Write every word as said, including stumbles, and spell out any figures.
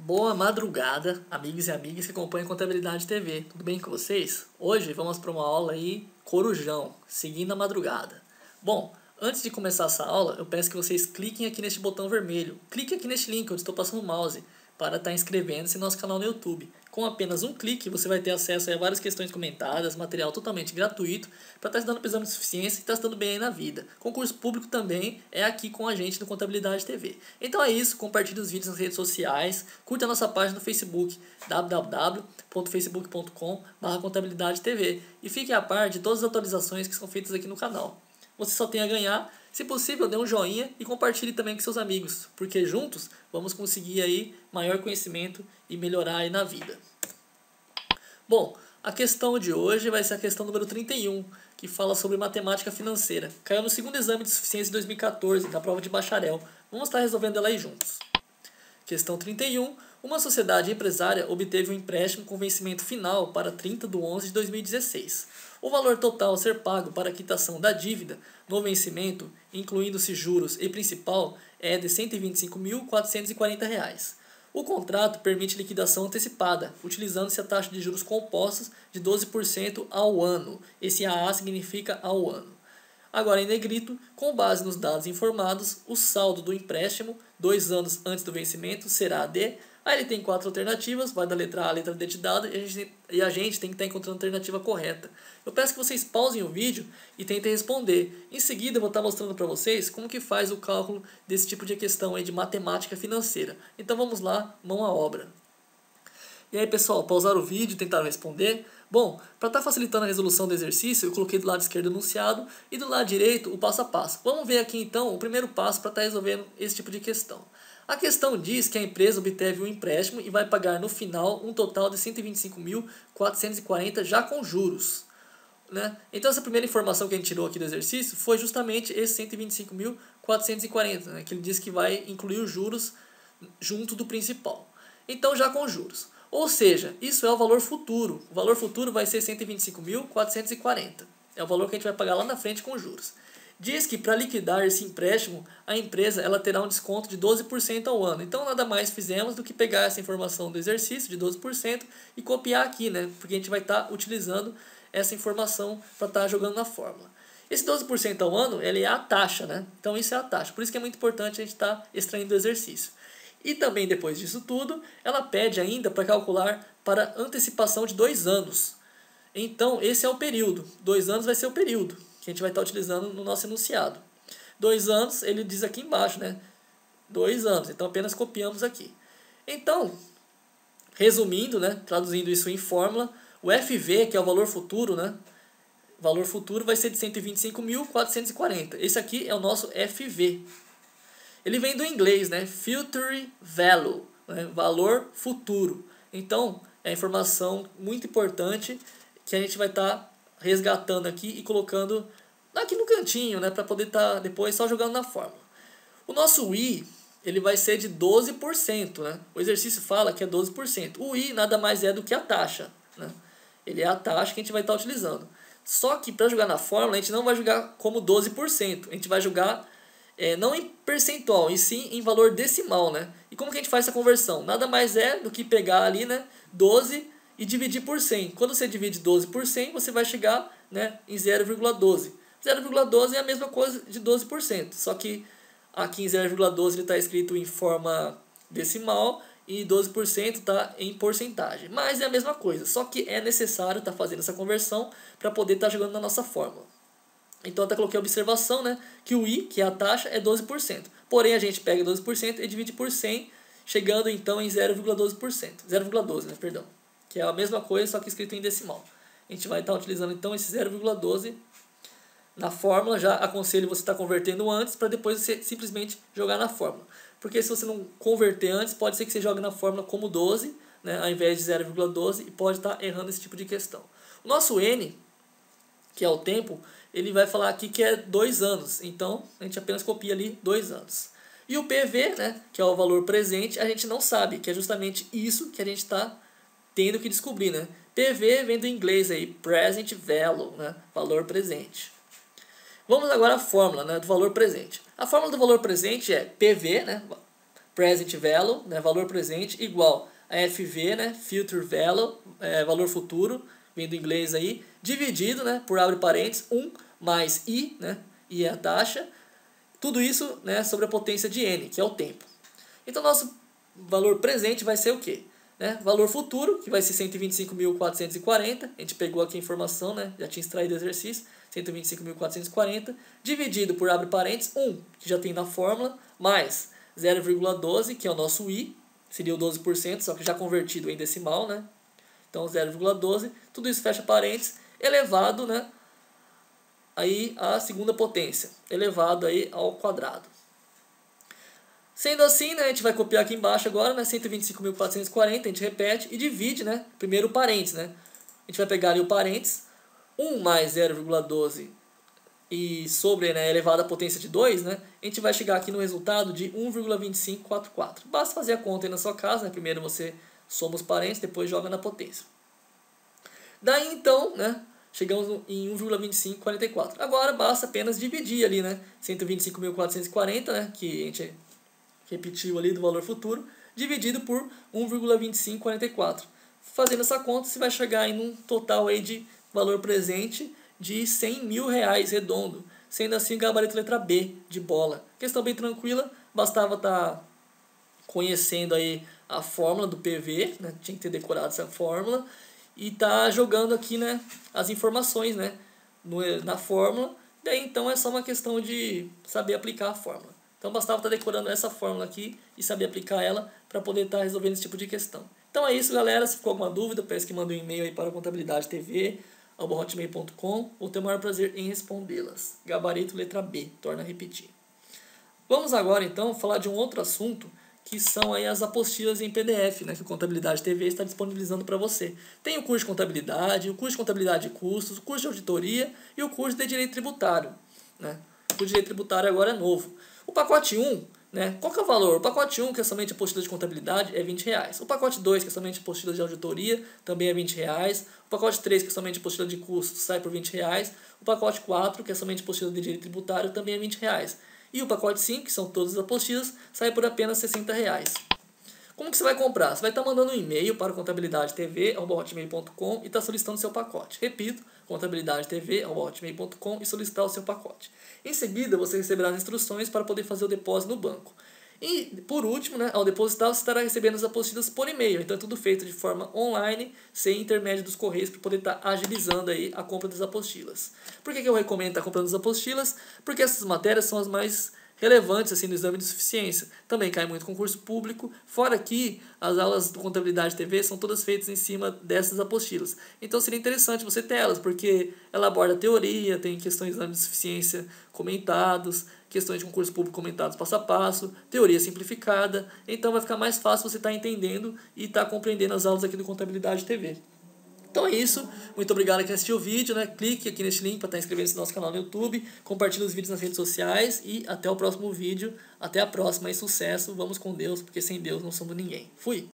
Boa madrugada, amigos e amigas que acompanham Contabilidade T V. Tudo bem com vocês? Hoje vamos para uma aula aí, Corujão, seguindo a madrugada. Bom, antes de começar essa aula, eu peço que vocês cliquem aqui neste botão vermelho. Clique aqui neste link onde estou passando o mouse para estar inscrevendo-se no nosso canal no YouTube. Com apenas um clique, você vai ter acesso a várias questões comentadas, material totalmente gratuito, para estar estudando para exame de suficiência e estar estudando bem aí na vida. Concurso público também é aqui com a gente no Contabilidade T V. Então é isso, compartilhe os vídeos nas redes sociais, curta a nossa página no Facebook, w w w ponto facebook ponto com barra contabilidade T V, e fique a par de todas as atualizações que são feitas aqui no canal. Você só tem a ganhar. Se possível, dê um joinha e compartilhe também com seus amigos, porque juntos vamos conseguir aí maior conhecimento e melhorar aí na vida. Bom, a questão de hoje vai ser a questão número trinta e um, que fala sobre matemática financeira. Caiu no segundo exame de suficiência de dois mil e quatorze, na prova de bacharel. Vamos estar resolvendo ela aí juntos. Questão trinta e um. Uma sociedade empresária obteve um empréstimo com vencimento final para trinta de onze de dois mil e dezesseis. O valor total a ser pago para a quitação da dívida no vencimento, incluindo-se juros e principal, é de cento e vinte e cinco mil, quatrocentos e quarenta reais. O contrato permite liquidação antecipada, utilizando-se a taxa de juros compostos de doze por cento ao ano. Esse A A significa ao ano. Agora, em negrito, com base nos dados informados, o saldo do empréstimo, dois anos antes do vencimento, será de... Aí ele tem quatro alternativas, vai da letra A à letra D de dado, e a gente, e a gente tem que estar encontrando a alternativa correta. Eu peço que vocês pausem o vídeo e tentem responder. Em seguida, eu vou estar mostrando para vocês como que faz o cálculo desse tipo de questão aí de matemática financeira. Então vamos lá, mão à obra. E aí, pessoal, pausaram o vídeo e tentaram responder? Bom, para estar facilitando a resolução do exercício, eu coloquei do lado esquerdo o enunciado e do lado direito o passo a passo. Vamos ver aqui então o primeiro passo para estar resolvendo esse tipo de questão. A questão diz que a empresa obteve um empréstimo e vai pagar no final um total de cento e vinte e cinco mil, quatrocentos e quarenta já com juros. Né? Então essa primeira informação que a gente tirou aqui do exercício foi justamente esse cento e vinte e cinco mil, quatrocentos e quarenta, né? Que ele diz que vai incluir os juros junto do principal. Então já com juros. Ou seja, isso é o valor futuro. O valor futuro vai ser cento e vinte e cinco mil, quatrocentos e quarenta. É o valor que a gente vai pagar lá na frente com juros. Diz que para liquidar esse empréstimo, a empresa ela terá um desconto de doze por cento ao ano. Então nada mais fizemos do que pegar essa informação do exercício de doze por cento e copiar aqui, né? Porque a gente vai estar tá utilizando essa informação para estar tá jogando na fórmula. Esse doze por cento ao ano, ele é a taxa, né? Então isso é a taxa. Por isso que é muito importante a gente estar tá extraindo do exercício. E também depois disso tudo, ela pede ainda para calcular para antecipação de dois anos. Então esse é o período. Dois anos vai ser o período que a gente vai estar utilizando no nosso enunciado. Dois anos, ele diz aqui embaixo, né? Dois anos, então apenas copiamos aqui. Então, resumindo, né? Traduzindo isso em fórmula, o F V, que é o valor futuro, né? O valor futuro vai ser de cento e vinte e cinco mil, quatrocentos e quarenta. Esse aqui é o nosso F V. Ele vem do inglês, né? Future Value, né? Valor futuro. Então, é informação muito importante que a gente vai estar resgatando aqui e colocando aqui no cantinho, né, para poder estar tá depois só jogando na fórmula. O nosso I, ele vai ser de doze por cento, né? O exercício fala que é doze por cento. O I nada mais é do que a taxa, né? Ele é a taxa que a gente vai estar tá utilizando. Só que para jogar na fórmula, a gente não vai jogar como doze por cento. A gente vai jogar é, não em percentual, e sim em valor decimal, né? E como que a gente faz essa conversão? Nada mais é do que pegar ali, né, doze e dividir por cem. Quando você divide doze por cem, você vai chegar, né, em zero vírgula doze. zero vírgula doze é a mesma coisa de doze por cento. Só que aqui em zero vírgula doze ele está escrito em forma decimal e doze por cento está em porcentagem. Mas é a mesma coisa. Só que é necessário estar tá fazendo essa conversão para poder estar tá jogando na nossa fórmula. Então até coloquei a observação, né, que o I, que é a taxa, é doze por cento. Porém a gente pega doze por cento e divide por cem, chegando então em zero vírgula doze por cento. zero vírgula doze, né, perdão. Que é a mesma coisa, só que escrito em decimal. A gente vai estar utilizando então esse zero vírgula doze na fórmula. Já aconselho você estar convertendo antes para depois você simplesmente jogar na fórmula. Porque se você não converter antes, pode ser que você jogue na fórmula como doze, né, ao invés de zero vírgula doze, e pode estar errando esse tipo de questão. O nosso N, que é o tempo, ele vai falar aqui que é dois anos. Então a gente apenas copia ali dois anos. E o P V, né, que é o valor presente, a gente não sabe, que é justamente isso que a gente está tendo que descobrir, né? P V vem do inglês aí, present value, né? Valor presente. Vamos agora à fórmula, né, do valor presente. A fórmula do valor presente é P V, né? present value, né, valor presente, igual a F V, né, future value, é, valor futuro, vem do inglês aí, dividido, né, por abre parênteses, um mais I, né, I é a taxa, tudo isso, né, sobre a potência de N, que é o tempo. Então, nosso valor presente vai ser o quê? Né? Valor futuro, que vai ser cento e vinte e cinco mil quatrocentos e quarenta, a gente pegou aqui a informação, né? Já tinha extraído o exercício, cento e vinte e cinco mil quatrocentos e quarenta, dividido por, abre parênteses, um, que já tem na fórmula, mais zero vírgula doze, que é o nosso I, seria o doze por cento, só que já convertido em decimal, né? Então, zero vírgula doze, tudo isso fecha parênteses, elevado, né? Aí a segunda potência, elevado aí ao quadrado. Sendo assim, né, a gente vai copiar aqui embaixo agora, né, cento e vinte e cinco mil quatrocentos e quarenta, a gente repete e divide, né, primeiro o parênteses, né. A gente vai pegar ali o parênteses, um mais zero vírgula doze e sobre, né, elevado à potência de dois, né, a gente vai chegar aqui no resultado de um vírgula dois cinco quatro quatro. Basta fazer a conta aí na sua casa, né, primeiro você soma os parênteses, depois joga na potência. Daí então, né, chegamos em um vírgula dois cinco quatro quatro. Agora basta apenas dividir ali, né, cento e vinte e cinco mil quatrocentos e quarenta, né, que a gente repetiu ali do valor futuro, dividido por um vírgula dois cinco quatro quatro. Fazendo essa conta, você vai chegar em um total aí de valor presente de cem mil reais redondo. Sendo assim, o gabarito letra B, de bola. Questão bem tranquila, bastava estar tá conhecendo aí a fórmula do P V, né? Tinha que ter decorado essa fórmula, e tá jogando aqui, né, as informações, né, no, na fórmula. Daí então é só uma questão de saber aplicar a fórmula. Então bastava estar decorando essa fórmula aqui e saber aplicar ela para poder estar resolvendo esse tipo de questão. Então é isso, galera. Se ficou alguma dúvida, peço que mande um e-mail aí para contabilidade t v arroba hotmail ponto com. Vou ter o maior prazer em respondê-las. Gabarito letra B, torna a repetir. Vamos agora então falar de um outro assunto, que são aí as apostilas em P D F, né, que o Contabilidade T V está disponibilizando para você. Tem o curso de contabilidade, o curso de contabilidade de custos, o curso de auditoria e o curso de direito tributário, né? O curso de direito tributário agora é novo. O pacote um, né, qual que é o valor? O pacote um, que é somente apostila de contabilidade, é vinte reais. O pacote dois, que é somente apostila de auditoria, também é vinte reais. O pacote três, que é somente apostila de custos, sai por vinte reais. O pacote quatro, que é somente apostila de direito tributário, também é vinte reais. E o pacote cinco, que são todas as apostilas, sai por apenas sessenta reais. Como que você vai comprar? Você vai estar mandando um e-mail para contabilidade t v arroba hotmail ponto com e está solicitando o seu pacote. Repito, contabilidade t v arroba hotmail ponto com e solicitar o seu pacote. Em seguida, você receberá as instruções para poder fazer o depósito no banco. E, por último, né, ao depositar, você estará recebendo as apostilas por e-mail. Então, é tudo feito de forma online, sem intermédio dos correios, para poder estar agilizando aí a compra das apostilas. Por que, que eu recomendo estar comprando as apostilas? Porque essas matérias são as mais relevantes assim no exame de suficiência. Também cai muito concurso público. Fora que as aulas do Contabilidade T V são todas feitas em cima dessas apostilas. Então seria interessante você ter elas, porque ela aborda teoria, tem questões de exame de suficiência comentados, questões de concurso público comentados passo a passo, teoria simplificada. Então vai ficar mais fácil você estar entendendo e estar compreendendo as aulas aqui do Contabilidade T V. Então é isso, muito obrigado a quem assistiu o vídeo, né? Clique aqui neste link para estar inscrevendo-se no nosso canal no YouTube, compartilhe os vídeos nas redes sociais e até o próximo vídeo, até a próxima e sucesso, vamos com Deus, porque sem Deus não somos ninguém. Fui!